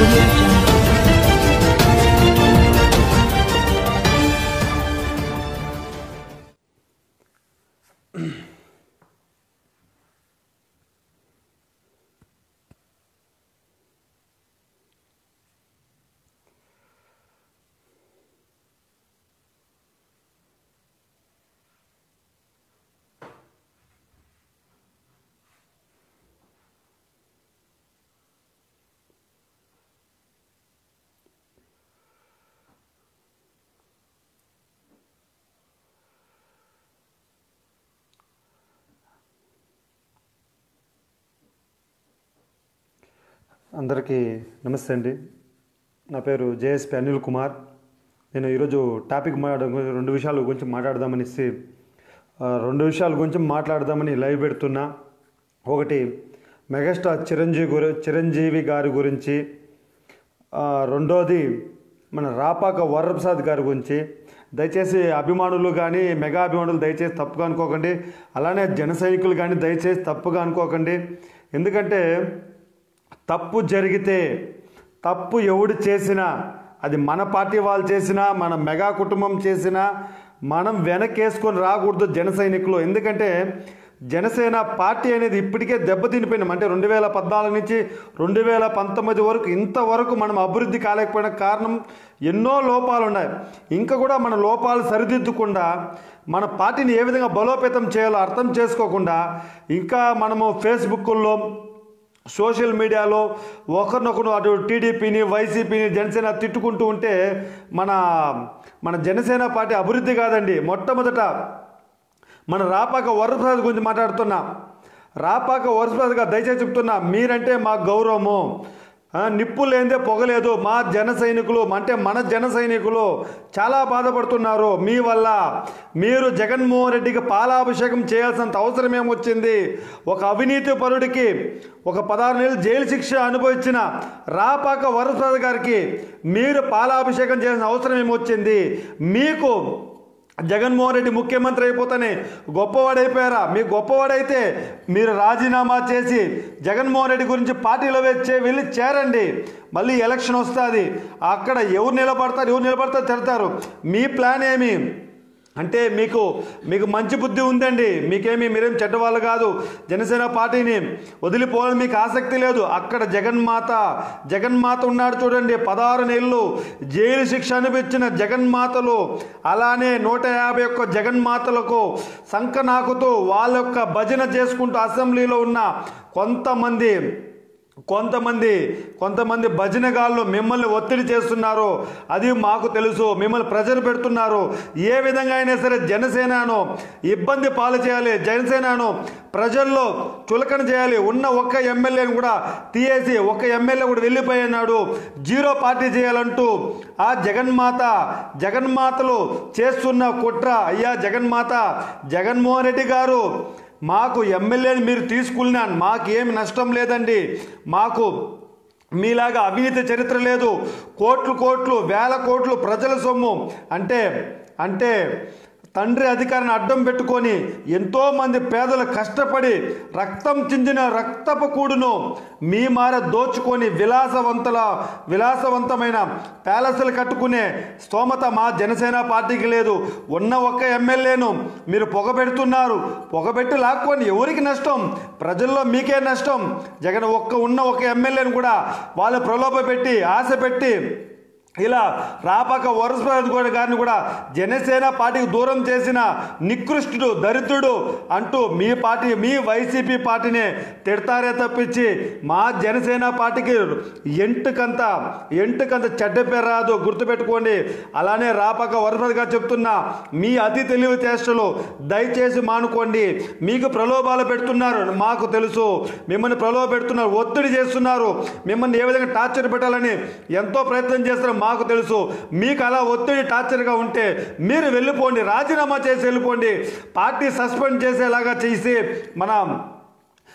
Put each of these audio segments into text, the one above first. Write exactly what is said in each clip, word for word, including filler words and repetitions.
audio jungle. అందరికీ నమస్తే అండి. నా పేరు జేఎస్పీ అనిల్ కుమార్. నేను ఈరోజు టాపిక్ మాట్లాడ రెండు విషయాల గురించి మాట్లాడదామనేసి రెండు విషయాల గురించి మాట్లాడదామని లైవ్ పెడుతున్నా. ఒకటి మెగాస్టార్ చిరంజీవి గురి చిరంజీవి గారి గురించి, రెండోది మన రాపాక వరప్రసాద్ గారి గురించి. దయచేసి అభిమానులు కానీ మెగా అభిమానులు దయచేసి తప్పుగా అనుకోకండి, అలానే జన సైనికులు కానీ దయచేసి తప్పుగా అనుకోకండి. ఎందుకంటే తప్పు జరిగితే, తప్పు ఎవడు చేసినా, అది మన పార్టీ వాళ్ళు చేసినా, మన మెగా కుటుంబం చేసినా మనం వెనకేసుకొని రాకూడదు జన సైనికులు. ఎందుకంటే జనసేన పార్టీ అనేది ఇప్పటికే దెబ్బతినిపోయినాం. అంటే రెండు వేల పద్నాలుగు నుంచి రెండు వేల పంతొమ్మిది వరకు ఇంతవరకు మనం అభివృద్ధి కాలేకపోయిన కారణం ఎన్నో లోపాలు ఉన్నాయి. ఇంకా కూడా మన లోపాలు సరిదిద్దకుండా మన పార్టీని ఏ విధంగా బలోపేతం చేయాలో అర్థం చేసుకోకుండా ఇంకా మనము ఫేస్బుక్లో, సోషల్ మీడియాలో ఒకరినొకరు అటు టీడీపీని, వైసీపీని, జనసేన తిట్టుకుంటూ ఉంటే మన మన జనసేన పార్టీ అభివృద్ధి కాదండి. మొట్టమొదట మన రాపాక వరప్రసాద్ గురించి మాట్లాడుతున్నా. రాపాక వరప్రసాద్ గారు దయచేసి చెప్తున్నా, మీరంటే మాకు గౌరవము. నిప్పు లేదే పొగలేదు. మా జన సైనికులు అంటే మన జన సైనికులు చాలా బాధపడుతున్నారు మీ వల్ల. మీరు జగన్మోహన్ రెడ్డికి పాలాభిషేకం చేయాల్సినంత అవసరం ఏమొచ్చింది? ఒక అవినీతి పరుడికి ఒక పదహారు నెలలు జైలు శిక్ష అనుభవించిన రాపాక వరప్రసాద్ గారికి మీరు పాలాభిషేకం చేయాల్సిన అవసరం ఏమొచ్చింది? మీకు జగన్మోహన్ రెడ్డి ముఖ్యమంత్రి అయిపోతానే గొప్పవాడైపోయారా? మీకు గొప్పవాడైతే మీరు రాజీనామా చేసి జగన్మోహన్ రెడ్డి గురించి పార్టీలో వచ్చే వెళ్ళి చేరండి. మళ్ళీ ఎలక్షన్ వస్తుంది, అక్కడ ఎవరు నిలబడతారు ఎవరు నిలబడతారు తిడతారు. మీ ప్లాన్ ఏమి అంటే మీకు మీకు మంచి బుద్ధి ఉందండి. మీకేమి మీరేం చెడ్డవాళ్ళు కాదు. జనసేన పార్టీని వదిలిపోవాలని మీకు ఆసక్తి లేదు. అక్కడ జగన్మాత జగన్మాత ఉన్నాడు చూడండి. పదహారు నెలలు జైలు శిక్ష అనిపించిన జగన్మాతలు, అలానే నూట యాభై ఒక్క జగన్మాతలకు సంకనాకుతూ వాళ్ళ యొక్క భజన చేసుకుంటూ అసెంబ్లీలో ఉన్న కొంతమంది కొంతమంది కొంతమంది భజనగాళ్ళు మిమ్మల్ని ఒత్తిడి చేస్తున్నారు. అది మాకు తెలుసు. మిమ్మల్ని ప్రెజర్ పెడుతున్నారు. ఏ విధంగా అయినా సరే జనసేనను ఇబ్బంది పాలు చేయాలి, జనసేనను ప్రజల్లో చులకన చేయాలి. ఉన్న ఒక్క ఎమ్మెల్యేని కూడా తీయేసి ఒక్క ఎమ్మెల్యే కూడా వెళ్ళిపోయినాడు, జీరో పార్టీ చేయాలంటూ ఆ జగన్మాత జగన్మాతలు చేస్తున్న కుట్ర. అయ్యా జగన్మాత, జగన్మోహన్ రెడ్డి గారు మాకు ఎమ్మెల్యేని మీరు తీసుకున్నా మాకేమి నష్టం లేదండి. మాకు మీలాగా అవినీతి చరిత్ర లేదు. కోట్లు కోట్లు వేల కోట్లు ప్రజల సొమ్ము అంటే అంటే తండ్రి అధికారాన్ని అడ్డం పెట్టుకొని ఎంతోమంది పేదలు కష్టపడి రక్తం చిందిన రక్తపు కూడును మీ మార దోచుకొని విలాసవంతుల విలాసవంతమైన ప్యాలెస్లు కట్టుకునే స్తోమత మా జనసేన పార్టీకి లేదు. ఉన్న ఒక్క ఎమ్మెల్యేను మీరు పొగబెడుతున్నారు. పొగబెట్టి లాక్కొని ఎవరికి నష్టం? ప్రజల్లో మీకే నష్టం. జగన్ ఒక్క ఉన్న ఒక ఎమ్మెల్యేను కూడా వాళ్ళు ప్రలోభ పెట్టి ఆశ పెట్టి ఇలా రాపాక వరప్రసాద్ గారిని కూడా జనసేన పార్టీకి దూరం చేసిన నికృష్టుడు, దరిద్రుడు అంటూ మీ పార్టీ మీ వైసీపీ పార్టీనే తిడతారే తప్పించి మా జనసేన పార్టీకి ఎంటుకంత ఎంటుకంత చెడ్డ పేరు రాదు. గుర్తుపెట్టుకోండి. అలానే రాపాక వరప్రసాద్ గారు చెప్తున్నా, మీ అతి తెలివి చేష్టలు దయచేసి మానుకోండి. మీకు ప్రలోభాలు పెడుతున్నారు, మాకు తెలుసు. మిమ్మల్ని ప్రలోభ పెడుతున్నారు, ఒత్తిడి చేస్తున్నారు. మిమ్మల్ని ఏ విధంగా టార్చర్ పెట్టాలని ఎంతో ప్రయత్నం చేస్తున్నారు, మాకు తెలుసు. మీకు అలా ఒత్తిడి టార్చర్గా ఉంటే మీరు వెళ్ళిపోండి, రాజీనామా చేసి వెళ్ళిపోండి. పార్టీ సస్పెండ్ చేసేలాగా చేసి మన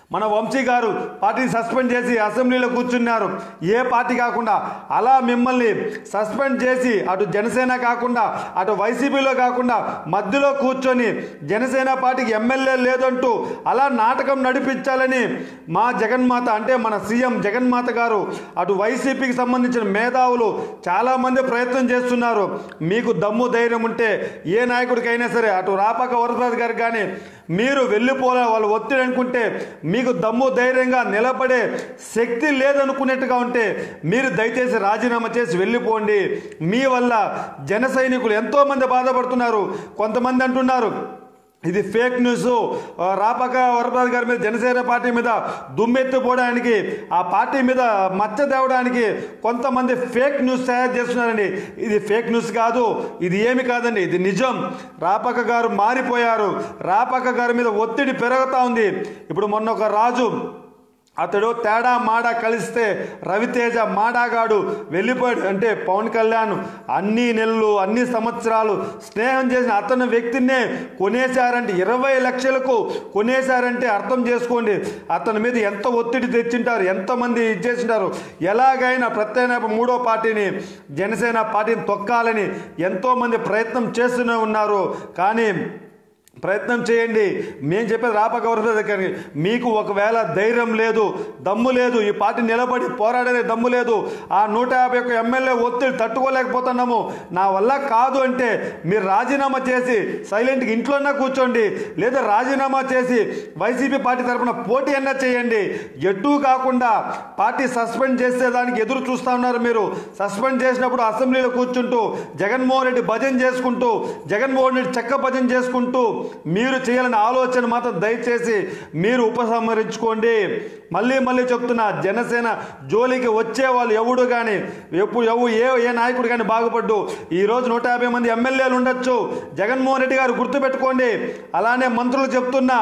మన వంశీ గారు పార్టీని సస్పెండ్ చేసి అసెంబ్లీలో కూర్చున్నారు, ఏ పార్టీ కాకుండా. అలా మిమ్మల్ని సస్పెండ్ చేసి అటు జనసేన కాకుండా అటు వైసీపీలో కాకుండా మధ్యలో కూర్చొని జనసేన పార్టీకి ఎమ్మెల్యే లేదంటూ అలా నాటకం నడిపించాలని మా జగన్మాత అంటే మన సీఎం జగన్మాత గారు అటు వైసీపీకి సంబంధించిన మేధావులు చాలామంది ప్రయత్నం చేస్తున్నారు. మీకు దమ్ము ధైర్యం ఉంటే ఏ నాయకుడికైనా సరే అటు రాపాక వరప్రసాద్ గారికి కానీ మీరు వెళ్ళిపోలే వాళ్ళు ఒత్తిడి అనుకుంటే మీకు దమ్ము ధైర్యంగా నిలబడే శక్తి లేదనుకునేట్టుగా ఉంటే మీరు దయచేసి రాజీనామా చేసి వెళ్ళిపోండి. మీ వల్ల జన సైనికులు ఎంతోమంది బాధపడుతున్నారు. కొంతమంది అంటున్నారు ఇది ఫేక్ న్యూస్, రాపాక వరప్రసాద్ గారి మీద జనసేన పార్టీ మీద దుమ్మెత్తిపోవడానికి ఆ పార్టీ మీద మచ్చ తేవడానికి కొంతమంది ఫేక్ న్యూస్ తయారు చేస్తున్నారండి. ఇది ఫేక్ న్యూస్ కాదు, ఇది ఏమి కాదండి, ఇది నిజం. రాపాక గారు మారిపోయారు, రాపాక గారి మీద ఒత్తిడి పెరుగుతూ ఉంది. ఇప్పుడు మొన్న ఒక రాజు అతడు తేడా మాడా కలిస్తే రవితేజ మాడాగాడు వెళ్ళిపోయాడు అంటే పవన్ కళ్యాణ్ అన్ని నెలలు అన్ని సంవత్సరాలు స్నేహం చేసిన అతని వ్యక్తినే కొనేశారంటే ఇరవై లక్షలకు కొనేశారంటే అర్థం చేసుకోండి అతని మీద ఎంత ఒత్తిడి తెచ్చింటారు, ఎంతమంది ఇచ్చేసింటారు. ఎలాగైనా ప్రత్యేక మూడో పార్టీని జనసేన పార్టీని తొక్కాలని ఎంతోమంది ప్రయత్నం చేస్తూనే ఉన్నారు. కానీ ప్రయత్నం చేయండి. మేము చెప్పేది రాపాక వరప్రసాద్ గారికి మీకు ఒకవేళ ధైర్యం లేదు, దమ్ము లేదు, ఈ పార్టీ నిలబడి పోరాడే దమ్ము లేదు, ఆ నూట యాభై ఒక్క ఎమ్మెల్యే ఒత్తిడి తట్టుకోలేకపోతున్నాము, నా వల్ల కాదు అంటే మీరు రాజీనామా చేసి సైలెంట్గా ఇంట్లోనే కూర్చోండి, లేదా రాజీనామా చేసి వైసీపీ పార్టీ తరఫున పోటీ అన్నా చేయండి. ఎటు కాకుండా పార్టీ సస్పెండ్ చేసేదానికి ఎదురు చూస్తూ ఉన్నారు. మీరు సస్పెండ్ చేసినప్పుడు అసెంబ్లీలో కూర్చుంటూ జగన్మోహన్ రెడ్డి భజన చేసుకుంటూ జగన్మోహన్ రెడ్డి చెక్క భజన చేసుకుంటూ మీరు చేయాలని ఆలోచన మాత్రం దయచేసి మీరు ఉపసంహరించుకోండి. మళ్ళీ మళ్ళీ చెప్తున్నా, జనసేన జోలికి వచ్చే వాళ్ళు ఎవడు కానీ ఎప్పుడు ఎవు ఏ ఏ నాయకుడు కానీ బాగుపడ్డు. ఈరోజు నూట యాభై మంది ఎమ్మెల్యేలు ఉండొచ్చు, జగన్మోహన్ రెడ్డి గారు గుర్తుపెట్టుకోండి. అలానే మంత్రులు చెప్తున్నా,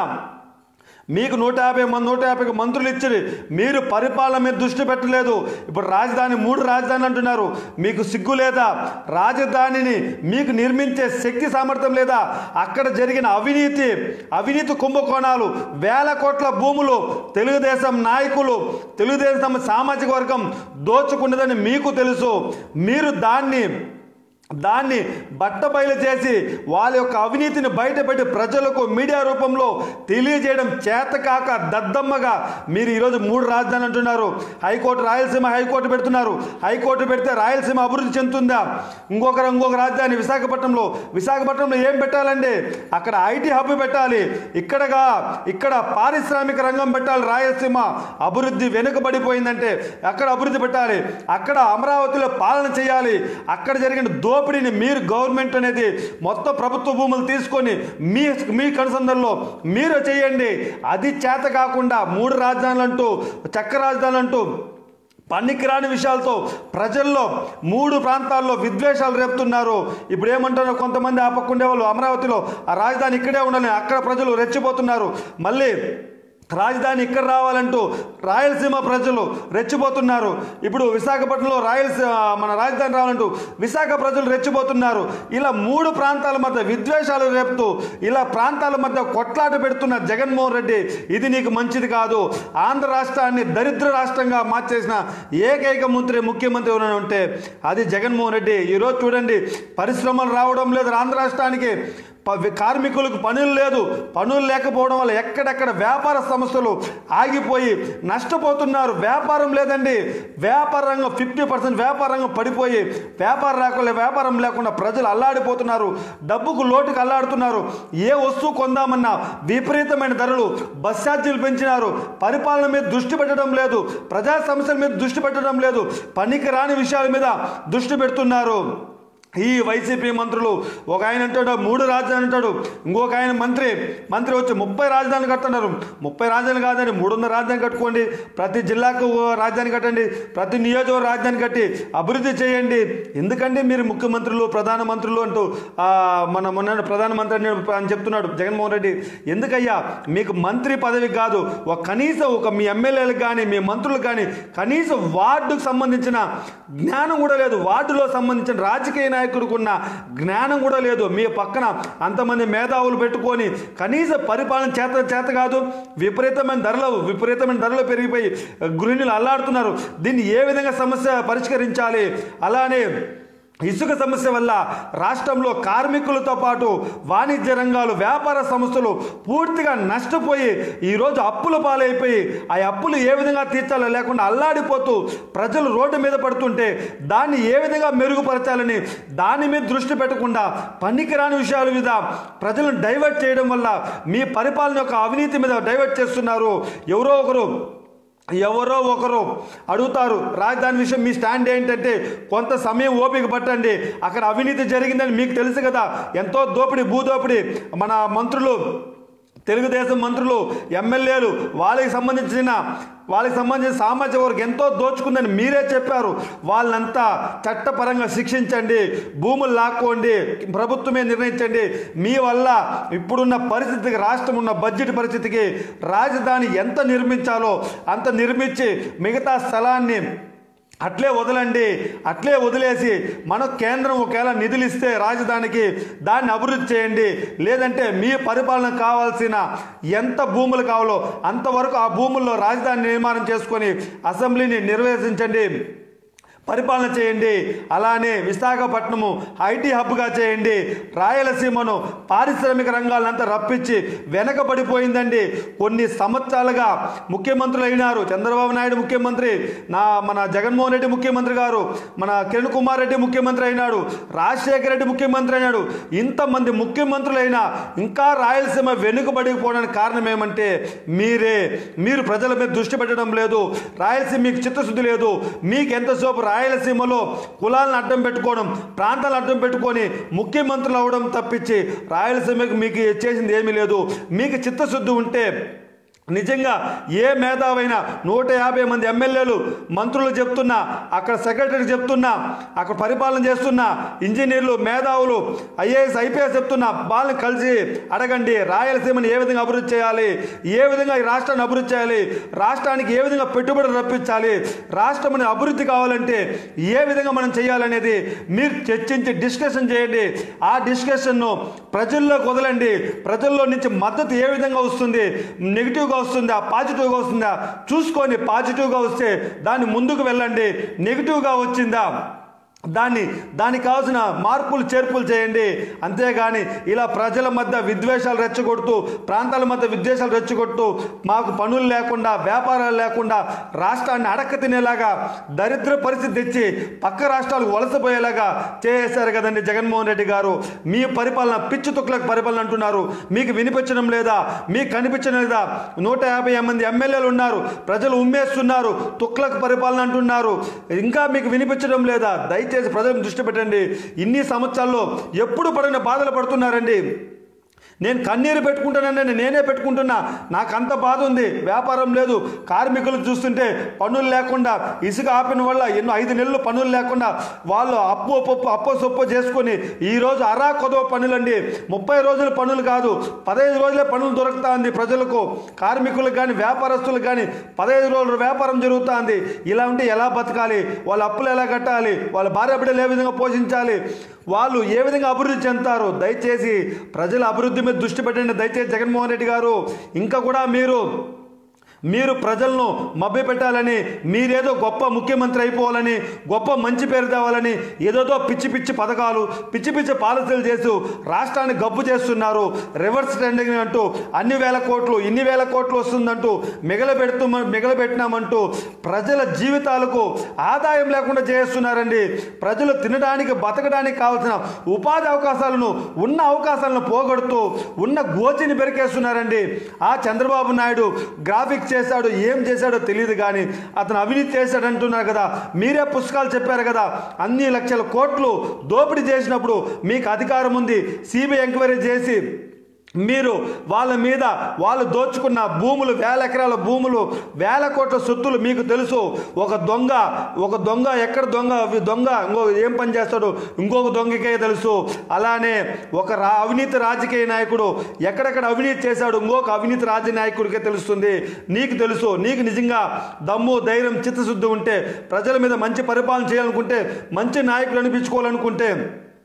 మీకు నూట యాభై మంది నూట యాభై మంత్రులు ఇచ్చి మీరు పరిపాలన మీద దృష్టి పెట్టలేదు. ఇప్పుడు రాజధాని మూడు రాజధాని అంటున్నారు, మీకు సిగ్గు లేదా? రాజధానిని మీకు నిర్మించే శక్తి సామర్థ్యం లేదా? అక్కడ జరిగిన అవినీతి అవినీతి కుంభకోణాలు, వేల కోట్ల భూములు తెలుగుదేశం నాయకులు తెలుగుదేశం సామాజిక వర్గం దోచుకున్నదని మీకు తెలుసు. మీరు దాన్ని దాన్ని బట్టబయలు చేసి వాళ్ళ యొక్క అవినీతిని బయటపెట్టి ప్రజలకు మీడియా రూపంలో తెలియజేయడం చేతకాక దద్దమ్మగా మీరు ఈరోజు మూడు రాజధానులు అంటున్నారు. హైకోర్టు రాయలసీమ హైకోర్టు పెడుతున్నారు. హైకోర్టు పెడితే రాయలసీమ అభివృద్ధి చెందుతుందా? ఇంకొకరు ఇంకొక రాజధాని విశాఖపట్నంలో విశాఖపట్నంలో ఏం పెట్టాలండి? అక్కడ ఐటీ హబ్ పెట్టాలి, ఇక్కడగా ఇక్కడ పారిశ్రామిక రంగం పెట్టాలి. రాయలసీమ అభివృద్ధి వెనుకబడిపోయిందంటే అక్కడ అభివృద్ధి పెట్టాలి. అక్కడ అమరావతిలో పాలన చేయాలి. అక్కడ జరిగిన దోపిడీని మీరు గవర్నమెంట్ అనేది మొత్తం ప్రభుత్వ భూములు తీసుకొని మీ మీ కనుసంధంలో మీరు చేయండి. అది చేత కాకుండా మూడు రాజధానులు అంటూ చక్క రాజధానులు అంటూ పనికిరాని విషయాలతో ప్రజల్లో మూడు ప్రాంతాల్లో విద్వేషాలు రేపుతున్నారు. ఇప్పుడు ఏమంటారో కొంతమంది ఆ పక్క ఉండేవాళ్ళు అమరావతిలో ఆ రాజధాని ఇక్కడే ఉండాలి, అక్కడ ప్రజలు రెచ్చిపోతున్నారు. మళ్ళీ రాజధాని ఇక్కడ రావాలంటూ రాయలసీమ ప్రజలు రెచ్చిపోతున్నారు. ఇప్పుడు విశాఖపట్నంలో రాయలసీమ మన రాజధాని రావాలంటూ విశాఖ ప్రజలు రెచ్చిపోతున్నారు. ఇలా మూడు ప్రాంతాల మధ్య విద్వేషాలు రేపుతూ ఇలా ప్రాంతాల మధ్య కొట్లాట పెడుతున్న జగన్మోహన్ రెడ్డి, ఇది నీకు మంచిది కాదు. ఆంధ్ర రాష్ట్రాన్ని దరిద్ర రాష్ట్రంగా మార్చేసిన ఏకైక మంత్రి ముఖ్యమంత్రి ఎవరైనా ఉంటే అది జగన్మోహన్ రెడ్డి. ఈరోజు చూడండి, పరిశ్రమలు రావడం లేదు ఆంధ్ర రాష్ట్రానికి, కార్మికులకు పనులు లేదు. పనులు లేకపోవడం వల్ల ఎక్కడెక్కడ వ్యాపార సంస్థలు ఆగిపోయి నష్టపోతున్నారు. వ్యాపారం లేదండి, వ్యాపార రంగం ఫిఫ్టీ పర్సెంట్ వ్యాపార రంగం పడిపోయి వ్యాపార లేకుండా వ్యాపారం లేకుండా ప్రజలు అల్లాడిపోతున్నారు, డబ్బుకు లోటుకు అల్లాడుతున్నారు. ఏ వస్తువు కొందామన్నా విపరీతమైన ధరలు, బస్ ఛార్జీలు పెంచినారు. పరిపాలన మీద దృష్టి పెట్టడం లేదు, ప్రజా సమస్యల మీద దృష్టి పెట్టడం లేదు, పనికి రాని విషయాల మీద దృష్టి పెడుతున్నారు. ఈ వైసీపీ మంత్రులు ఒక ఆయన అంటాడు మూడు రాజధానులు అంటాడు, ఇంకొక ఆయన మంత్రి మంత్రి వచ్చి ముప్పై రాజధానులు కడుతున్నారు. ముప్పై రాజధానులు కాదండి, మూడున్నర రాజధాని కట్టుకోండి, ప్రతి జిల్లాకు రాజధాని కట్టండి, ప్రతి నియోజకవర్గ రాజధాని కట్టి అభివృద్ధి చేయండి. ఎందుకంటే మీరు ముఖ్యమంత్రులు ప్రధానమంత్రులు అంటూ మన మొన్న ప్రధానమంత్రి అని చెప్తున్నాడు జగన్మోహన్ రెడ్డి. ఎందుకయ్యా మీకు మంత్రి పదవి కాదు, ఒక కనీసం ఒక మీ ఎమ్మెల్యేలకు కానీ మీ మంత్రులకు కానీ కనీసం వార్డుకు సంబంధించిన జ్ఞానం కూడా లేదు. వార్డులో సంబంధించిన రాజకీయ నాయకుడికి ఉన్న జ్ఞానం కూడా లేదు. మీ పక్కన అంతమంది మేధావులు పెట్టుకొని కనీస పరిపాలన చేత చేత కాదు. విపరీతమైన ధరలు విపరీతమైన ధరలు పెరిగిపోయి గృహిణులు అల్లాడుతున్నారు. దీన్ని ఏ విధంగా సమస్య పరిష్కరించాలి? అలానే ఇసుక సమస్య వల్ల రాష్ట్రంలో కార్మికులతో పాటు వాణిజ్య రంగాలు, వ్యాపార సంస్థలు పూర్తిగా నష్టపోయి ఈరోజు అప్పుల పాలైపోయి ఆ అప్పులు ఏ విధంగా తీర్చాలో లేకుండా అల్లాడిపోతూ ప్రజలు రోడ్డు మీద పడుతుంటే దాన్ని ఏ విధంగా మెరుగుపరచాలని దాని మీద దృష్టి పెట్టకుండా పనికిరాని విషయాల మీద ప్రజలను డైవర్ట్ చేయడం వల్ల మీ పరిపాలన యొక్క అవినీతి మీద డైవర్ట్ చేస్తున్నారు. ఎవరో ఒకరు ఎవరో ఒకరు అడుగుతారు రాజధాని విషయం మీ స్టాండ్ ఏంటంటే కొంత సమయం ఓపిక పట్టండి, అక్కడ అవినీతి జరిగిందని మీకు తెలుసు కదా. ఎంతో దోపిడీ, భూదోపిడీ, మన మంత్రులు, తెలుగుదేశం మంత్రులు, ఎమ్మెల్యేలు, వాళ్ళకి సంబంధించిన వాళ్ళకి సంబంధించిన సామాజిక వర్గం ఎంతో దోచుకుందని మీరే చెప్పారు. వాళ్ళంతా చట్టపరంగా శిక్షించండి, భూములు లాక్కోండి, ప్రభుత్వమే నిర్ణయించండి. మీ వల్ల ఇప్పుడున్న పరిస్థితికి, రాష్ట్రం ఉన్న బడ్జెట్ పరిస్థితికి రాజధాని ఎంత నిర్మించాలో అంత నిర్మించి మిగతా స్థలాన్ని అట్లే వదలండి. అట్లే వదిలేసి మన కేంద్రం ఒకవేళ నిధులు ఇస్తే రాజధానికి దాన్ని అభివృద్ధి చేయండి. లేదంటే మీ పరిపాలన కావాల్సిన ఎంత భూములు కావాలో అంతవరకు ఆ భూముల్లో రాజధాని నిర్మాణం చేసుకొని అసెంబ్లీని నిర్వహించండి, పరిపాలన చేయండి. అలానే విశాఖపట్నము ఐటీ హబ్గా చేయండి. రాయలసీమను పారిశ్రామిక రంగాలంతా రప్పించి వెనకబడిపోయిందండి. కొన్ని సంవత్సరాలుగా ముఖ్యమంత్రులు అయినారు. చంద్రబాబు నాయుడు ముఖ్యమంత్రి, నా మన జగన్మోహన్ రెడ్డి ముఖ్యమంత్రి గారు, మన కిరణ్ కుమార్ రెడ్డి ముఖ్యమంత్రి అయినాడు, రాజశేఖర రెడ్డి ముఖ్యమంత్రి అయినాడు. ఇంతమంది ముఖ్యమంత్రులైనా ఇంకా రాయలసీమ వెనుకబడిపోవడానికి కారణం ఏమంటే మీరే. మీరు ప్రజల మీద దృష్టి పెట్టడం లేదు. రాయలసీమ మీకు చిత్తశుద్ధి లేదు. మీకు ఎంతసేపు రాయలసీమలో కులాలను అడ్డం పెట్టుకోవడం, ప్రాంతాలను అడ్డం పెట్టుకొని ముఖ్యమంత్రులు అవడం తప్పించి రాయలసీమకు మీకు చేసింది ఏమీ లేదు. మీకు చిత్తశుద్ధి ఉంటే నిజంగా ఏ మేధావైనా నూట యాభై మంది ఎమ్మెల్యేలు, మంత్రులు చెప్తున్నా, అక్కడ సెక్రటరీ చెప్తున్నా, అక్కడ పరిపాలన చేస్తున్న ఇంజనీర్లు, మేధావులు, ఐఏఎస్ ఐపీఎస్ చెప్తున్నా, వాళ్ళని కలిసి అడగండి రాయలసీమను ఏ విధంగా అభివృద్ధి చేయాలి, ఏ విధంగా ఈ రాష్ట్రాన్ని అభివృద్ధి చేయాలి, రాష్ట్రానికి ఏ విధంగా పెట్టుబడులు రప్పించాలి, రాష్ట్రం అభివృద్ధి కావాలంటే ఏ విధంగా మనం చేయాలనేది మీరు చర్చించి డిస్కషన్ చేయండి. ఆ డిస్కషన్ను ప్రజల్లోకి వదలండి. ప్రజల్లో నుంచి మద్దతు ఏ విధంగా వస్తుంది, నెగిటివ్గా వస్తుందా, పాజిటివ్గా వస్తుందా చూసుకొని పాజిటివ్గా వస్తే దాన్ని ముందుకు వెళ్ళండి. నెగిటివ్గా వచ్చిందా దాన్ని దానికి కావాల్సిన మార్పులు చేర్పులు చేయండి. అంతేగాని ఇలా ప్రజల మధ్య విద్వేషాలు రెచ్చగొడుతూ, ప్రాంతాల మధ్య విద్వేషాలు రెచ్చగొడుతూ, మాకు పనులు లేకుండా, వ్యాపారాలు లేకుండా రాష్ట్రాన్ని అడక్క తినేలాగా దరిద్ర పరిస్థితి తెచ్చి పక్క రాష్ట్రాలకు వలసపోయేలాగా చేశారు కదండి జగన్మోహన్ రెడ్డి గారు. మీ పరిపాలన పిచ్చి తుక్కులకు పరిపాలన అంటున్నారు. మీకు వినిపించడం లేదా, మీకు కనిపించడం లేదా? నూట యాభై మంది ఎమ్మెల్యేలు ఉన్నారు, ప్రజలు ఉమ్మేస్తున్నారు, తుక్కులకు పరిపాలన అంటున్నారు. ఇంకా మీకు వినిపించడం లేదా? దయచేసి ప్రజలను దృష్టి పెట్టండి. ఇన్ని సంవత్సరాల్లో ఎప్పుడు పడిన బాధలు పడుతున్నారండి. నేను కన్నీరు పెట్టుకుంటానని నేనే పెట్టుకుంటున్నా. నాకు అంత బాధ ఉంది. వ్యాపారం లేదు, కార్మికులు చూస్తుంటే పనులు లేకుండా, ఇసుక ఆపిన వల్ల ఎన్నో ఐదు నెలలు పనులు లేకుండా వాళ్ళు అప్పు పప్పు అప్పు సొప్పు చేసుకొని ఈరోజు అరా కొదవ పనులండి. ముప్పై రోజుల పనులు కాదు, పదహైదు రోజులే పనులు దొరుకుతా ఉంది ప్రజలకు, కార్మికులకు కానీ వ్యాపారస్తులకు కానీ పదహైదు రోజులు వ్యాపారం జరుగుతుంది. ఇలా ఉంటే ఎలా బతకాలి? వాళ్ళ అప్పులు ఎలా కట్టాలి? వాళ్ళ భార్య బిడ్డలు ఏ విధంగా పోషించాలి? వాళ్ళు ఏ విధంగా అభివృద్ధి చెందుతారు? దయచేసి ప్రజల అభివృద్ధి మీద దృష్టి పెట్టండి. దయచేసి జగన్మోహన్ రెడ్డి గారు ఇంకా కూడా మీరు మీరు ప్రజలను మభ్యపెట్టాలని, మీరేదో గొప్ప ముఖ్యమంత్రి అయిపోవాలని, గొప్ప మంచి పేరు తేవాలని ఏదోదో పిచ్చి పిచ్చి పథకాలు, పిచ్చి పిచ్చి పాలసీలు చేస్తూ రాష్ట్రాన్ని గబ్బు చేస్తున్నారు. రివర్స్ ట్రెండింగ్ అంటూ అన్ని వేల కోట్లు ఇన్ని వేల కోట్లు వస్తుందంటూ మిగలబెడుతూ మిగలబెట్టినామంటూ ప్రజల జీవితాలకు ఆదాయం లేకుండా చేస్తున్నారండి. ప్రజలు తినడానికి, బతకడానికి కావాల్సిన ఉపాధి అవకాశాలను, ఉన్న అవకాశాలను పోగొడుతూ ఉన్న గోచిని పెరికేస్తున్నారండి. ఆ చంద్రబాబు నాయుడు గ్రాఫిక్స్ చేశాడు, ఏం చేశాడో తెలియదు కానీ అతను అవినీతి చేశాడు అంటున్నారు కదా. మీరే పుస్తకాలు చెప్పారు కదా, అన్ని లక్షల కోట్లు దోపిడీ చేసినప్పుడు మీకు అధికారం ఉంది. సిబిఐ ఎంక్వైరీ చేసి మీరు వాళ్ళ మీద, వాళ్ళు దోచుకున్న భూములు, వేల ఎకరాల భూములు, వేల కోట్ల సొత్తులు మీకు తెలుసు. ఒక దొంగ ఒక దొంగ ఎక్కడ దొంగ దొంగ ఇంకో ఏం పని చేస్తాడు ఇంకొక దొంగకే తెలుసు. అలానే ఒక రా అవినీతి రాజకీయ నాయకుడు ఎక్కడెక్కడ అవినీతి చేశాడు ఇంకొక అవినీతి రాజకీయ నాయకుడికే తెలుస్తుంది. నీకు తెలుసు. నీకు నిజంగా దమ్ము, ధైర్యం, చిత్తశుద్ధి ఉంటే, ప్రజల మీద మంచి పరిపాలన చేయాలనుకుంటే, మంచి నాయకుడు అనిపించుకోవాలనుకుంటే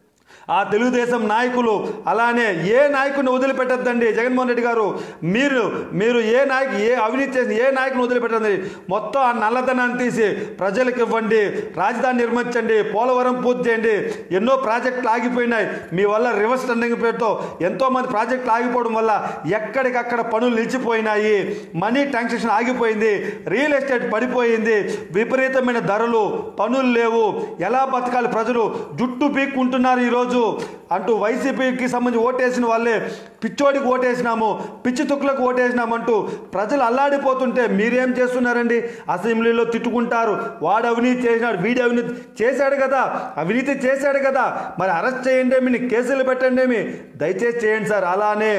ఆ తెలుగుదేశం నాయకులు అలానే ఏ నాయకుడిని వదిలిపెట్టద్దండి. జగన్మోహన్ రెడ్డి గారు మీరు మీరు ఏ నాయకు ఏ అవినీతి చేసి ఏ నాయకుని వదిలిపెట్టండి. మొత్తం ఆ నల్లధనాన్ని తీసి ప్రజలకు ఇవ్వండి, రాజధాని నిర్మించండి, పోలవరం పూర్తి చేయండి. ఎన్నో ప్రాజెక్టులు ఆగిపోయినాయి మీ వల్ల. రివర్స్ టెండరింగ్ పేరుతో ఎంతోమంది ప్రాజెక్టులు ఆగిపోవడం వల్ల ఎక్కడికక్కడ పనులు నిలిచిపోయినాయి, మనీ ట్రాన్సాక్షన్ ఆగిపోయింది, రియల్ ఎస్టేట్ పడిపోయింది, విపరీతమైన ధరలు, పనులు లేవు, ఎలా బతకాలి ప్రజలు, జుట్టు పీక్కుంటున్నారు ఈరోజు అంటూ వైసీపీకి సంబంధించి ఓటేసిన వాళ్ళే పిచ్చోడికి ఓటేసినాము, పిచ్చి తుక్కులకు ఓటేసినామంటూ ప్రజలు అల్లాడిపోతుంటే మీరేం చేస్తున్నారండి? అసెంబ్లీలో తిట్టుకుంటారు, వాడు అవినీతి చేసినాడు, వీడి అవినీతి చేశాడు కదా, అవినీతి చేశాడు కదా, మరి అరెస్ట్ చేయండి ఏమి, కేసులు పెట్టండి ఏమి, దయచేసి చేయండి సార్. అలానే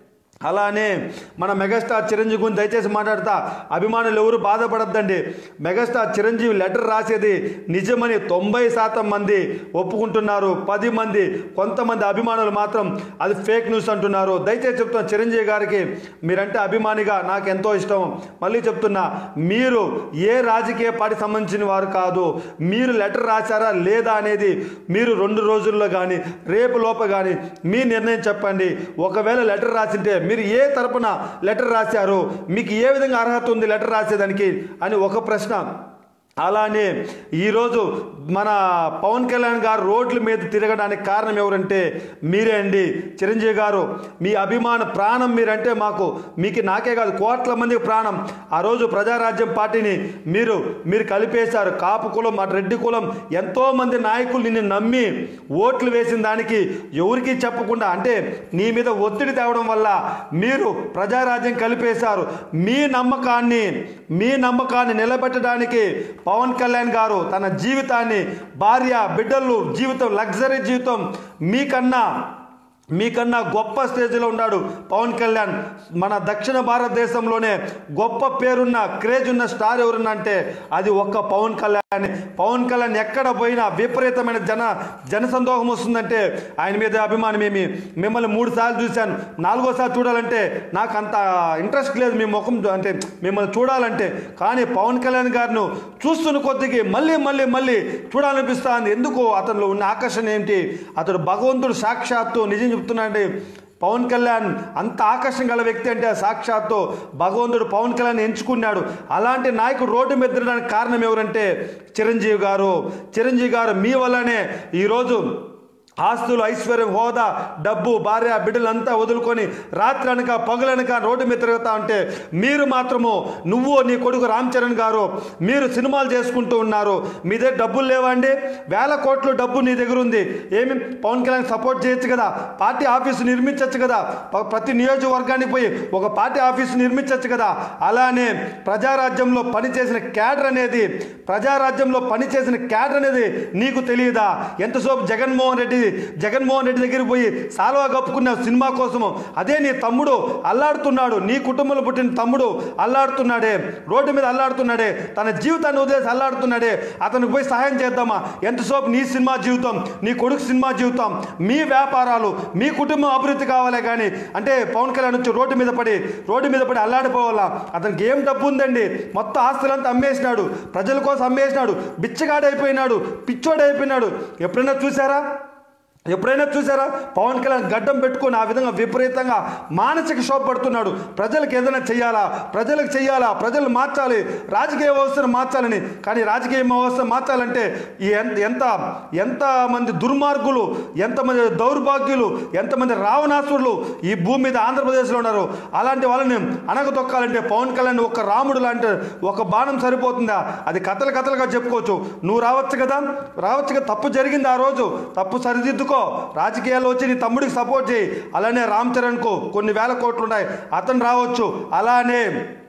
అలానే మన మెగాస్టార్ చిరంజీవి గురించి దయచేసి మాట్లాడతా అభిమానులు ఎవరు బాధపడద్దండి. మెగాస్టార్ చిరంజీవి లెటర్ రాసేది నిజమని తొంభై శాతం మంది ఒప్పుకుంటున్నారు. పది మంది కొంతమంది అభిమానులు మాత్రం అది ఫేక్ న్యూస్ అంటున్నారు. దయచేసి చెప్తున్నా చిరంజీవి గారికి మీరంటే అభిమానిగా నాకు ఎంతో ఇష్టం. మళ్ళీ చెప్తున్నా, మీరు ఏ రాజకీయ పార్టీ సంబంధించిన వారు కాదు. మీరు లెటర్ రాశారా లేదా అనేది మీరు రెండు రోజుల్లో కానీ రేపు లోప కానీ మీ నిర్ణయం చెప్పండి. ఒకవేళ లెటర్ రాసింటే మీరు ఏ తరపున లెటర్ రాశారు, మీకు ఏ విధంగా అర్హత ఉంది లెటర్ రాసేదానికి అని ఒక ప్రశ్న. అలానే ఈరోజు మన పవన్ కళ్యాణ్ గారు రోడ్ల మీద తిరగడానికి కారణం ఎవరంటే మీరే అండి. చిరంజీవి గారు మీ అభిమాన ప్రాణం మీరంటే మాకు, మీకు నాకే కాదు కోట్ల మందికి ప్రాణం. ఆ రోజు ప్రజారాజ్యం పార్టీని మీరు మీరు కలిపేశారు. కాపు కులం, అటు రెడ్డి కులం, ఎంతోమంది నాయకులు నిన్ను నమ్మి ఓట్లు వేసిన దానికి ఎవరికి చెప్పకుండా అంటే నీ మీద ఒత్తిడి తేవడం వల్ల మీరు ప్రజారాజ్యం కలిపేశారు. మీ నమ్మకాన్ని మీ నమ్మకాన్ని నిలబెట్టడానికి పవన్ కళ్యాణ్ గారు తన జీవితాన్ని, భార్య బిడ్డలు జీవితం, లగ్జరీ జీవితం మీకన్నా మీకన్నా గొప్ప స్టేజ్లో ఉన్నాడు పవన్ కళ్యాణ్. మన దక్షిణ భారతదేశంలోనే గొప్ప పేరున్న క్రేజ్ ఉన్న స్టార్ ఎవరున్నా అంటే అది ఒక్క పవన్ కళ్యాణ్. పవన్ కళ్యాణ్ ఎక్కడ పోయినా విపరీతమైన జన జనసందోహం వస్తుందంటే ఆయన మీద అభిమానమేమి. మిమ్మల్ని మూడు సార్లు చూశాను, నాలుగోసారి చూడాలంటే నాకు అంత ఇంట్రెస్ట్ లేదు మీ ముఖం అంటే మిమ్మల్ని చూడాలంటే. కానీ పవన్ కళ్యాణ్ గారిను చూస్తున్న కొద్దికి మళ్ళీ మళ్ళీ మళ్ళీ చూడాలనిపిస్తుంది. ఎందుకు? అతనిలో ఉన్న ఆకర్షణ ఏంటి? అతడు భగవంతుడు సాక్షాత్తు. నిజం చెప్తున్నాండి, పవన్ కళ్యాణ్ అంత ఆకర్షణ గల వ్యక్తి అంటే సాక్షాత్తు భగవంతుడు పవన్ కళ్యాణ్ ఎంచుకున్నాడు. అలాంటి నాయకుడు రోడ్డు మీద తిరగడానికి కారణం ఎవరంటే చిరంజీవి గారు. చిరంజీవి గారు మీ వల్లనే ఈరోజు ఆస్తులు, ఐశ్వర్యం, హోదా, డబ్బు, భార్య బిడ్డలంతా వదులుకొని రాత్రి అనక పగులనక రోడ్డు మీద తిరుగుతా ఉంటే మీరు మాత్రము నువ్వు నీ కొడుకు రామ్ చరణ్ గారు మీరు సినిమాలు చేసుకుంటూ ఉన్నారు. మీ దగ్గర డబ్బులు లేవండి, వేల కోట్లు డబ్బు నీ దగ్గర ఉంది. ఏమి పవన్ కళ్యాణ్ సపోర్ట్ చేయొచ్చు కదా, పార్టీ ఆఫీసు నిర్మించవచ్చు కదా, ప్రతి నియోజకవర్గానికి పోయి ఒక పార్టీ ఆఫీసు నిర్మించవచ్చు కదా. అలానే ప్రజారాజ్యంలో పనిచేసిన క్యాడర్ అనేది ప్రజారాజ్యంలో పనిచేసిన క్యాడర్ అనేది నీకు తెలియదా? ఎంతసేపు జగన్మోహన్ రెడ్డి జగన్మోహన్ రెడ్డి దగ్గరికి పోయి సాల్వా కప్పుకున్న సినిమా కోసము అదే నీ తమ్ముడు అల్లాడుతున్నాడు, నీ కుటుంబంలో పుట్టిన తమ్ముడు అల్లాడుతున్నాడే, రోడ్డు మీద అల్లాడుతున్నాడే, తన జీవితాన్ని వదిలేసి అల్లాడుతున్నాడే, అతనికి పోయి సహాయం చేద్దామా? ఎంతసేపు నీ సినిమా జీవితం, నీ కొడుకు సినిమా జీవితం, మీ వ్యాపారాలు, మీ కుటుంబం అభివృద్ధి కావాలే కానీ అంటే పవన్ కళ్యాణ్ వచ్చి రోడ్డు మీద పడి రోడ్డు మీద పడి అల్లాడిపోవాలా? అతనికి ఏం డబ్బు ఉందండి? మొత్తం ఆస్తులంతా అమ్మేసినాడు, ప్రజల కోసం అమ్మేసినాడు, బిచ్చగాడైపోయినాడు, పిచ్చోడైపోయినాడు. ఎప్పుడైనా చూసారా? ఎప్పుడైనా చూసారా పవన్ కళ్యాణ్ గడ్డం పెట్టుకొని ఆ విధంగా విపరీతంగా మానసిక క్షోభ పడుతున్నాడు? ప్రజలకు ఏదైనా చెయ్యాలా, ప్రజలకు చెయ్యాలా, ప్రజలు మార్చాలి, రాజకీయ వ్యవస్థను మార్చాలని. కానీ రాజకీయ వ్యవస్థ మార్చాలంటే ఎంత ఎంత ఎంతమంది దుర్మార్గులు, ఎంతమంది దౌర్భాగ్యులు, ఎంతమంది రావణాసురులు ఈ భూమి మీద ఆంధ్రప్రదేశ్లో ఉన్నారు. అలాంటి వాళ్ళని అనగదొక్కాలంటే పవన్ కళ్యాణ్ ఒక రాముడు లాంటి ఒక బాణం సరిపోతుందా? అది కథలు కథలుగా చెప్పుకోవచ్చు. నువ్వు రావచ్చు కదా, రావచ్చు కదా, తప్పు జరిగింది ఆ రోజు, తప్పు సరిదిద్దుకో, రాజకీయాల్లో వచ్చి నీ తమ్ముడికి సపోర్ట్ చేయి. అలానే రామ్ చరణ్కు కొన్ని వేల కోట్లు ఉన్నాయి, అతను రావచ్చు. అలానే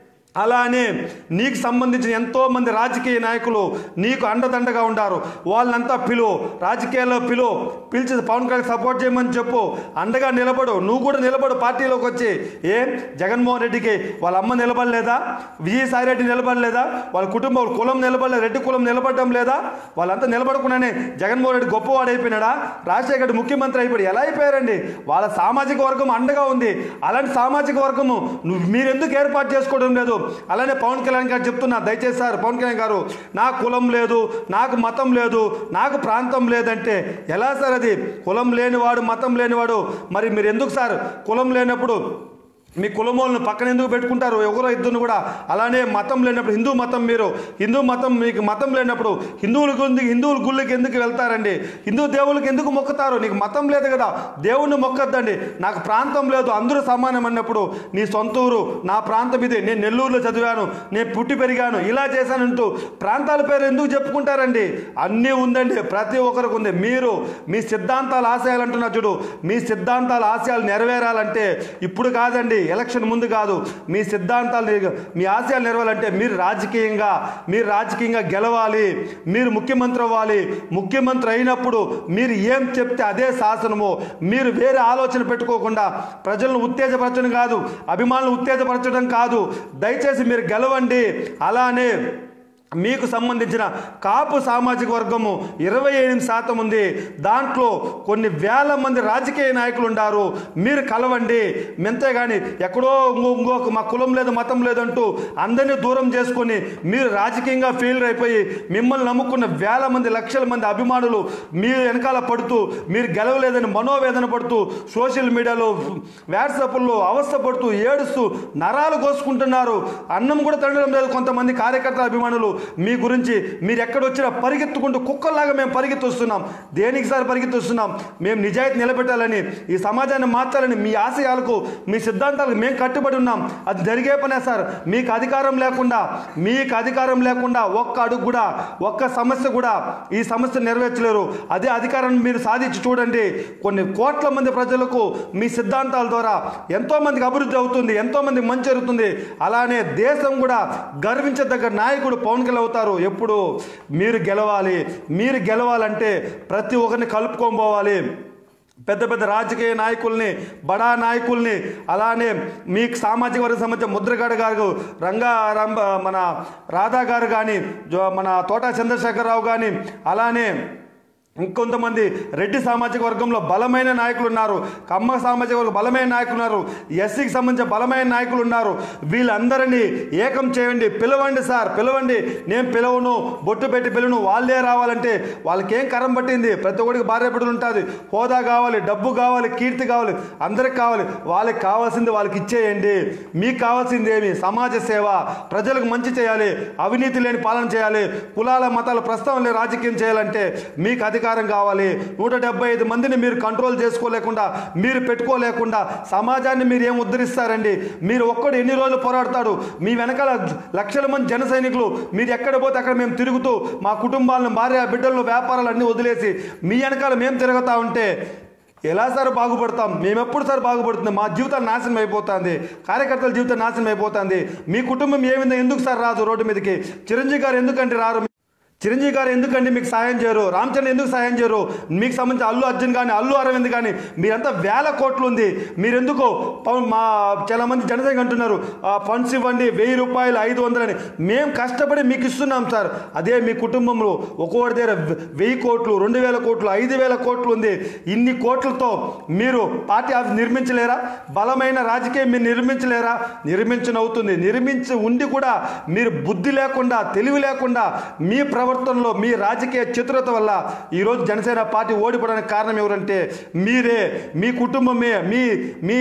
అలానే నీకు సంబంధించిన ఎంతోమంది రాజకీయ నాయకులు నీకు అండదండగా ఉంటారు. వాళ్ళంతా పిలువు, రాజకీయాల్లో పిలువు, పిలిచి పవన్ కళ్యాణ్ సపోర్ట్ చేయమని చెప్పు, అండగా నిలబడు. నువ్వు కూడా నిలబడు పార్టీలోకి వచ్చి. ఏం జగన్మోహన్ రెడ్డికి వాళ్ళ అమ్మ నిలబడలేదా? విజయసాయి రెడ్డి నిలబడలేదా? వాళ్ళ కుటుంబం కులం నిలబడలేదు, రెడ్డి కులం నిలబడడం లేదా? వాళ్ళంతా నిలబడకుండానే జగన్మోహన్ రెడ్డి గొప్పవాడు అయిపోయినాడా? రాజశేఖర్ రెడ్డి ముఖ్యమంత్రి అయిపోయాడు. ఎలా అయిపోయారండి? వాళ్ళ సామాజిక వర్గం అండగా ఉంది. అలాంటి సామాజిక వర్గము నువ్వు మీరెందుకు ఏర్పాటు చేసుకోవడం లేదు? అలానే పవన్ కళ్యాణ్ గారు చెప్తున్నా, దయచేసి సార్ పవన్ కళ్యాణ్ గారు, నా కులం లేదు, నాకు మతం లేదు, నాకు ప్రాంతం లేదంటే ఎలా సార్? అది కులం లేనివాడు మతం లేనివాడు, మరి మీరు ఎందుకు సార్ కులం లేనప్పుడు మీ కులమోళ్ళను పక్కన ఎందుకు పెట్టుకుంటారు? ఎవరో ఇద్దరు కూడా. అలానే మతం లేనప్పుడు హిందూ మతం, మీరు హిందూ మతం, మీకు మతం లేనప్పుడు హిందువుల గురించి హిందువుల గుళ్ళకి ఎందుకు వెళ్తారండి? హిందూ దేవుళ్ళకి ఎందుకు మొక్కుతారు? నీకు మతం లేదు కదా, దేవుణ్ణి మొక్కద్దండి. నాకు ప్రాంతం లేదు, అందరూ సమానం అన్నప్పుడు నీ సొంత ఊరు, నా ప్రాంతం ఇది, నేను నెల్లూరులో చదివాను, నేను పుట్టి పెరిగాను, ఇలా చేశానంటూ ప్రాంతాల పేరు ఎందుకు చెప్పుకుంటారండి? అన్నీ ఉందండి, ప్రతి ఒక్కరికి ఉంది. మీరు మీ సిద్ధాంతాల ఆశయాలు అంటున్నా చూడు, మీ సిద్ధాంతాల ఆశయాలు నెరవేరాలంటే ఇప్పుడు కాదండి, ఎలక్షన్ ముందు కాదు. మీ సిద్ధాంతాలు, మీ ఆశయాలు నెరవేరాలంటే మీరు రాజకీయంగా మీరు రాజకీయంగా గెలవాలి, మీరు ముఖ్యమంత్రి అవ్వాలి. ముఖ్యమంత్రి అయినప్పుడు మీరు ఏం చెప్తే అదే శాసనము. మీరు వేరే ఆలోచన పెట్టుకోకుండా ప్రజలను ఉత్తేజపరచడం కాదు, అభిమానులను ఉత్తేజపరచడం కాదు. దయచేసి మీరు గెలవండి. అలానే మీకు సంబంధించిన కాపు సామాజిక వర్గము ఇరవై ఎనిమిది శాతం ఉంది. దాంట్లో కొన్ని వేల మంది రాజకీయ నాయకులు ఉన్నారు. మీరు కలవండి. మెంతే కానీ ఎక్కడో ఇంకొక మా కులం లేదు మతం లేదంటూ అందరినీ దూరం చేసుకొని మీరు రాజకీయంగా ఫెయిల్ అయిపోయి మిమ్మల్ని నమ్ముకున్న వేల మంది లక్షల మంది అభిమానులు మీరు వెనకాల పడుతూ మీరు గెలవలేదని మనోవేదన పడుతూ సోషల్ మీడియాలో వాట్సాప్లో అవస్థ పడుతూ ఏడుస్తూ నరాలు కోసుకుంటున్నారు. అన్నం కూడా తినడం లేదు కొంతమంది కార్యకర్తల అభిమానులు. మీ గురించి మీరు ఎక్కడొచ్చినా పరిగెత్తుకుంటూ కుక్కల్లాగా మేము పరిగెత్తి వస్తున్నాం. దేనికి సార్ పరిగెత్తి వస్తున్నాం? మేము నిజాయితీ నిలబెట్టాలని, ఈ సమాజాన్ని మార్చాలని, మీ ఆశయాలకు మీ సిద్ధాంతాలకు మేము కట్టుబడి ఉన్నాం. అది జరిగే పనే సార్. మీకు అధికారం లేకుండా మీకు అధికారం లేకుండా ఒక్క అడుగు కూడా ఒక్క సమస్య కూడా ఈ సమస్య నెరవేర్చలేరు. అదే అధికారాన్ని మీరు సాధించి చూడండి. కొన్ని కోట్ల మంది ప్రజలకు మీ సిద్ధాంతాల ద్వారా ఎంతోమందికి అభివృద్ధి అవుతుంది, ఎంతోమందికి మంచి జరుగుతుంది. అలానే దేశం కూడా గర్వించదగ్గ నాయకుడు పవన్ కళ్యాణ్ అవుతారు. ఎప్పుడు మీరు గెలవాలి. మీరు గెలవాలంటే ప్రతి ఒక్కరిని కలుపుకొని పోవాలి. పెద్ద పెద్ద రాజకీయ నాయకుల్ని, బడా నాయకుల్ని, అలానే మీకు సామాజిక వర్గం సంబంధించిన ముద్రగడ గారు, రంగా రంభ మన రాధా గారు కానీ, మన తోటా చంద్రశేఖరరావు కానీ, అలానే ఇంకొంతమంది రెడ్డి సామాజిక వర్గంలో బలమైన నాయకులు ఉన్నారు, కమ్మ సామాజిక వర్గం బలమైన నాయకులు ఉన్నారు, ఎస్సీకి సంబంధించిన బలమైన నాయకులు ఉన్నారు. వీళ్ళందరినీ ఏకం చేయండి. పిలవండి సార్, పిలవండి. నేను పిలవను, బొట్టు పెట్టి పిలువను, వాళ్ళే రావాలంటే వాళ్ళకి ఏం కరం పట్టింది? ప్రతి ఒక్కడికి భార్య బిడ్డలు ఉంటుంది, హోదా కావాలి, డబ్బు కావాలి, కీర్తి కావాలి, అందరికి కావాలి. వాళ్ళకి కావాల్సింది వాళ్ళకి ఇచ్చేయండి. మీకు కావాల్సింది ఏమి? సమాజ సేవ, ప్రజలకు మంచి చేయాలి, అవినీతి లేని పాలన చేయాలి, కులాల మతాల ప్రస్తావన లేని రాజకీయం చేయాలంటే మీకు అధికారం కావాలి. నూట డెబ్బై ఐదు మందిని మీరు కంట్రోల్ చేసుకోలేకుండా, మీరు పెట్టుకోలేకుండా సమాజాన్ని మీరు ఏం ఉద్ధరిస్తారండి? మీరు ఒక్కడు ఎన్ని రోజులు పోరాడతాడు? మీ వెనకాల లక్షల మంది జన సైనికులు, మీరు ఎక్కడ పోతే అక్కడ మేము తిరుగుతూ మా కుటుంబాలను, భార్య బిడ్డలను, వ్యాపారాలు అన్నీ వదిలేసి మీ వెనకాల మేము తిరుగుతూ ఉంటే ఎలా సార్ బాగుపడతాం? మేము ఎప్పుడు సార్ బాగుపడుతుంది? మా జీవితాలు నాశనం అయిపోతుంది, కార్యకర్తల జీవితం నాశనం అయిపోతుంది. మీ కుటుంబం ఏమైందో ఎందుకు సార్ రాదు రోడ్డు మీదకి? చిరంజీవి గారు ఎందుకంటే రారు? చిరంజీవి గారు ఎందుకండి మీకు సాయం చేయరు? రామ్ చరణ్ ఎందుకు సాయం చేయరు? మీకు సంబంధించి అల్లు అర్జున్ కానీ, అల్లు అరవింద్ కానీ, మీరంతా వేల కోట్లు ఉంది, మీరెందుకు మా చాలా మంది జనసంఘ అంటున్నారు ఫండ్స్ ఇవ్వండి, వెయ్యి రూపాయలు ఐదు వందలని. మేము కష్టపడి మీకు ఇస్తున్నాం సార్. అదే మీ కుటుంబంలో ఒక్కొక్కటి దగ్గర వెయ్యి కోట్లు, రెండు వేల కోట్లు, ఐదు వేల కోట్లు ఉంది. ఇన్ని కోట్లతో మీరు పార్టీ ఆఫీస్ నిర్మించలేరా? బలమైన రాజకీయం మీరు నిర్మించలేరా? నిర్మించనవుతుంది. నిర్మించి ఉండి కూడా మీరు బుద్ధి లేకుండా, తెలివి లేకుండా మీ ప్రవర్తనలో, మీ రాజకీయ చతురత వల్ల ఈరోజు జనసేన పార్టీ ఓడిపోవడానికి కారణం ఎవరంటే మీరే, మీ కుటుంబమే, మీ మీ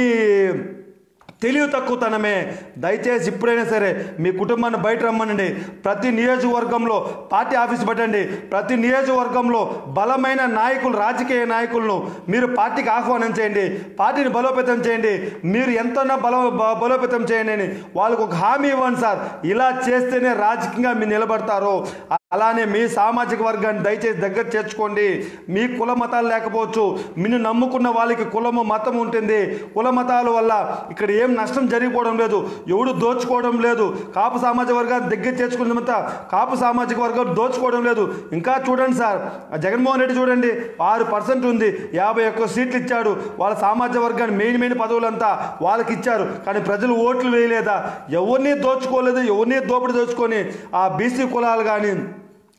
తెలివి తక్కువతనమే. దయచేసి ఇప్పుడైనా సరే మీ కుటుంబాన్ని బయట రమ్మనండి. ప్రతి నియోజకవర్గంలో పార్టీ ఆఫీస్ పెట్టండి. ప్రతి నియోజకవర్గంలో బలమైన నాయకులు, రాజకీయ నాయకులను మీరు పార్టీకి ఆహ్వానం చేయండి, పార్టీని బలోపేతం చేయండి. మీరు ఎంతన్నా బల బలోపేతం చేయండి అని వాళ్ళకు ఒక హామీ ఇవ్వండి సార్. ఇలా చేస్తేనే రాజకీయంగా మీరు నిలబడతారు. అలానే మీ సామాజిక వర్గాన్ని దయచేసి దగ్గర చేర్చుకోండి. మీ కుల మతాలు లేకపోవచ్చు, నిన్ను నమ్ముకున్న వాళ్ళకి కులము మతం ఉంటుంది. కుల మతాల వల్ల ఇక్కడ ఏం నష్టం జరిగిపోవడం లేదు, ఎవడు దోచుకోవడం లేదు. కాపు సామాజిక వర్గాన్ని దగ్గర చేర్చుకున్నంత కాపు సామాజిక వర్గం దోచుకోవడం లేదు. ఇంకా చూడండి సార్, జగన్మోహన్ రెడ్డి చూడండి, ఆరు పర్సెంట్ ఉంది, యాభై ఒక్క సీట్లు ఇచ్చాడు. వాళ్ళ సామాజిక వర్గాన్ని మెయిన్ మెయిన్ పదవులంతా వాళ్ళకి ఇచ్చారు. కానీ ప్రజలు ఓట్లు వేయలేదా? ఎవరిని దోచుకోలేదు. ఎవరిని దోపిడి దోచుకొని ఆ బీసీ కులాలు కానీ,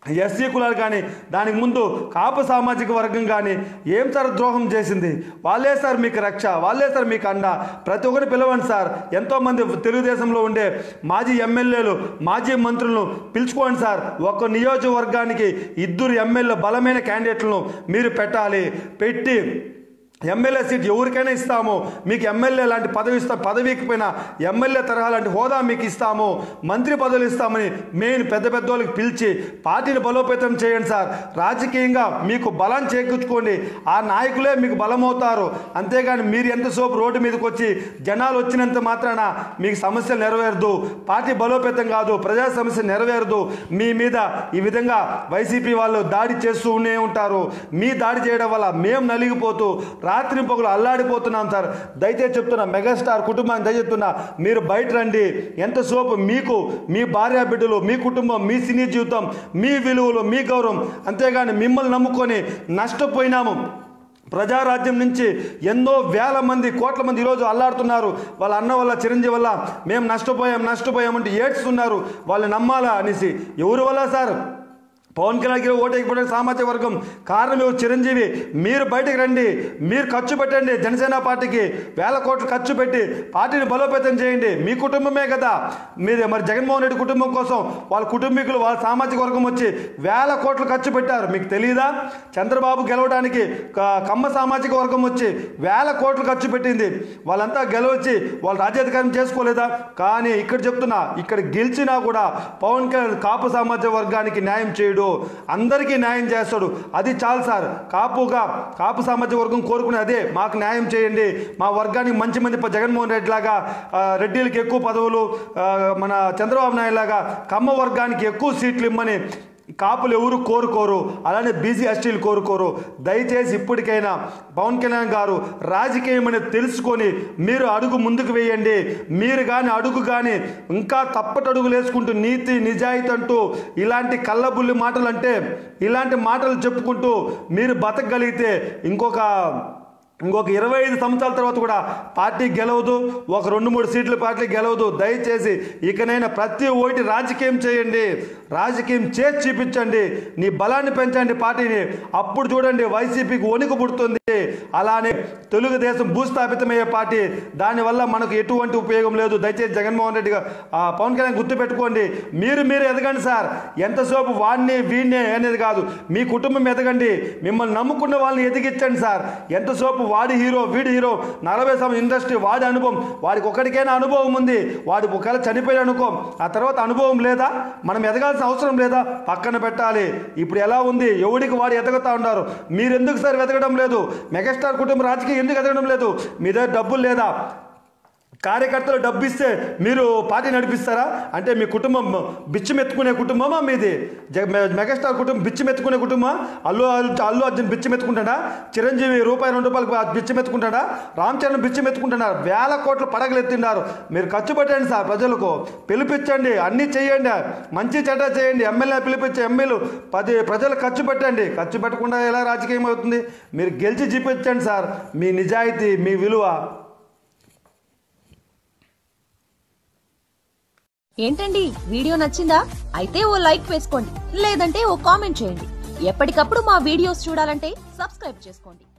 ఎస్సీ కులాలు కానీ దానికి ముందు కాపు సామాజిక వర్గం కానీ ఏం సార్ ద్రోహం చేసింది? వాళ్ళే సార్ మీకు రక్ష, వాళ్ళే సార్ మీకు అండ. ప్రతి ఒక్కరు పిలవండి సార్. ఎంతోమంది తెలుగుదేశంలో ఉండే మాజీ ఎమ్మెల్యేలు మాజీ మంత్రులను పిలుచుకోండి సార్. ఒక నియోజకవర్గానికి ఇద్దరు ఎమ్మెల్యే బలమైన క్యాండిడేట్లను మీరు పెట్టాలి. పెట్టి ఎమ్మెల్యే సీట్ ఎవరికైనా ఇస్తాము, మీకు ఎమ్మెల్యే లాంటి పదవి ఇస్తాం, పదవికి పోయినా ఎమ్మెల్యే తరహా లాంటి హోదా మీకు ఇస్తాము, మంత్రి పదవులు ఇస్తామని మెయిన్ పెద్ద పెద్ద వాళ్ళకి పిలిచి పార్టీని బలోపేతం చేయండి సార్. రాజకీయంగా మీకు బలం చేకూర్చుకోండి. ఆ నాయకులే మీకు బలమవుతారు. అంతేగాని మీరు ఎంతసేపు రోడ్డు మీదకి వచ్చి జనాలు వచ్చినంత మాత్రాన మీకు సమస్యలు నెరవేరదు, పార్టీ బలోపేతం కాదు, ప్రజా సమస్య నెరవేరదు. మీ మీద ఈ విధంగా వైసీపీ వాళ్ళు దాడి చేస్తూనే ఉంటారు. మీ దాడి చేయడం వల్ల మేము నలిగిపోతూ రాత్రి పొగలు అల్లాడిపోతున్నాం సార్. దయచేసి చెప్తున్నా, మెగాస్టార్ కుటుంబాన్ని దయచేస్తున్నా, మీరు బయట రండి. ఎంతసేపు మీకు మీ భార్య బిడ్డలు, మీ కుటుంబం, మీ సినీ జీవితం, మీ విలువలు, మీ గౌరవం, అంతేగాని మిమ్మల్ని నమ్ముకొని నష్టపోయినాము. ప్రజారాజ్యం నుంచి ఎన్నో వేల మంది కోట్ల మంది ఈరోజు అల్లాడుతున్నారు. వాళ్ళ అన్న వల్ల, చిరంజీవి వల్ల మేము నష్టపోయాం నష్టపోయామంటే ఏడ్చుతున్నారు. వాళ్ళు నమ్మాలా అనేసి. ఎవరి వల్ల సార్? పవన్ కళ్యాణ్కి ఓటేకపోవడానికి సామాజిక వర్గం కారణం ఎవరు? చిరంజీవి. మీరు బయటకు రండి, మీరు ఖర్చు పెట్టండి. జనసేన పార్టీకి వేల కోట్లు ఖర్చు పెట్టి పార్టీని బలోపేతం చేయండి. మీ కుటుంబమే కదా మీది. మరి జగన్మోహన్ రెడ్డి కుటుంబం కోసం వాళ్ళ కుటుంబీకులు, వాళ్ళ సామాజిక వర్గం వచ్చి వేల కోట్లు ఖర్చు పెట్టారు. మీకు తెలియదా? చంద్రబాబు గెలవడానికి కమ్మ సామాజిక వర్గం వచ్చి వేల కోట్లు ఖర్చు పెట్టింది. వాళ్ళంతా గెలవచ్చి వాళ్ళు రాజ్యాధికారం చేసుకోలేదా? కానీ ఇక్కడ చెప్తున్నా, ఇక్కడ గెలిచినా కూడా పవన్ కళ్యాణ్ కాపు సామాజిక వర్గానికి న్యాయం చేయడు, అందరికీ న్యాయం చేస్తాడు. అది చాలు సార్. కాపుగా కాపు సామాజిక వర్గం కోరుకునే అదే, మాకు న్యాయం చేయండి, మా వర్గానికి మంచి మంది జగన్మోహన్ రెడ్డి లాగా రెడ్డిలకి ఎక్కువ పదవులు, మన చంద్రబాబు నాయుడు లాగా కమ్మ వర్గానికి ఎక్కువ సీట్లు ఇమ్మని కాపులు ఎవరు కోరుకోరు. అలానే బీసీ ఎస్టీలు కోరుకోరు. దయచేసి ఇప్పటికైనా పవన్ కళ్యాణ్ గారు రాజకీయం అనేది తెలుసుకొని మీరు అడుగు ముందుకు వేయండి. మీరు కానీ అడుగు కానీ ఇంకా తప్పటడుగులు వేసుకుంటూ నీతి నిజాయితీ అంటూ ఇలాంటి కళ్ళబుల్లి మాటలు అంటే ఇలాంటి మాటలు చెప్పుకుంటూ మీరు బతకగలిగితే ఇంకొక ఇంకొక ఇరవై ఐదు సంవత్సరాల తర్వాత కూడా పార్టీ గెలవదు, ఒక రెండు మూడు సీట్లు పార్టీ గెలవదు. దయచేసి ఇకనైనా ప్రతి ఓటి రాజకీయం చేయండి, రాజకీయం చేసి చూపించండి, నీ బలాన్ని పెంచండి పార్టీని. అప్పుడు చూడండి వైసీపీకి వణుకు పుడుతుంది. అలానే తెలుగుదేశం భూస్థాపితమయ్యే పార్టీ, దానివల్ల మనకు ఎటువంటి ఉపయోగం లేదు. దయచేసి జగన్మోహన్ రెడ్డి గారు పవన్ కళ్యాణ్ గుర్తుపెట్టుకోండి. మీరు మీరు ఎదగండి సార్. ఎంతసేపు వాడిని వీడిని అనేది కాదు, మీ కుటుంబం ఎదగండి. మిమ్మల్ని నమ్ముకున్న వాళ్ళని ఎదిగించండి సార్. ఎంతసేపు వాడి హీరో వీడి హీరో, నలభై సంవత్సరం ఇండస్ట్రీ, వాడి అనుభవం, వాడికి ఒకటికైనా అనుభవం ఉంది. వాడి ఒకవేళ చనిపోయాడు అనుకో, ఆ తర్వాత అనుభవం లేదా? మనం ఎదగాల్సిన అవసరం లేదా? పక్కన పెట్టాలి. ఇప్పుడు ఎలా ఉంది, ఎవడికి వాడు ఎదగతా ఉన్నారు. మీరు ఎందుకు సార్ ఎదగడం లేదు? మెగాస్టార్ కుటుంబం రాజకీయం ఎందుకు ఎదగడం లేదు? మీ దగ్గర డబ్బులు లేదా? కార్యకర్తలు డబ్బు ఇస్తే మీరు పార్టీ నడిపిస్తారా? అంటే మీ కుటుంబం బిచ్చమెత్తుకునే కుటుంబమా మీది? మెగాస్టార్ కుటుంబం బిచ్చమెత్తుకునే కుటుంబం? అల్లు అల్లు అర్జున్ బిచ్చమెత్తుకుంటాడా? చిరంజీవి రూపాయి రెండు రూపాయలకు బిచ్చమెత్తుకుంటాడా? రామ్ చరణ్ బిచ్చమెత్తుకుంటున్నారు. వేల కోట్లు పడగలు ఎత్తిన్నారు. మీరు ఖర్చు పెట్టండి సార్. ప్రజలకు పిలిపించండి, అన్నీ చేయండి, మంచి చెడ్డ చేయండి. ఎమ్మెల్యే పిలిపించే ఎమ్మెల్యేలు పది ప్రజలు ఖర్చు పెట్టండి. ఖర్చు పెట్టకుండా ఎలా రాజకీయం అవుతుంది? మీరు గెలిచి చూపించండి సార్ మీ నిజాయితీ, మీ విలువ. ఏంటండి, వీడియో నచ్చిందా? అయితే ఓ లైక్ వేసుకోండి, లేదంటే ఓ కామెంట్ చేయండి. ఎప్పటికప్పుడు మా వీడియోస్ చూడాలంటే సబ్స్క్రైబ్ చేసుకోండి.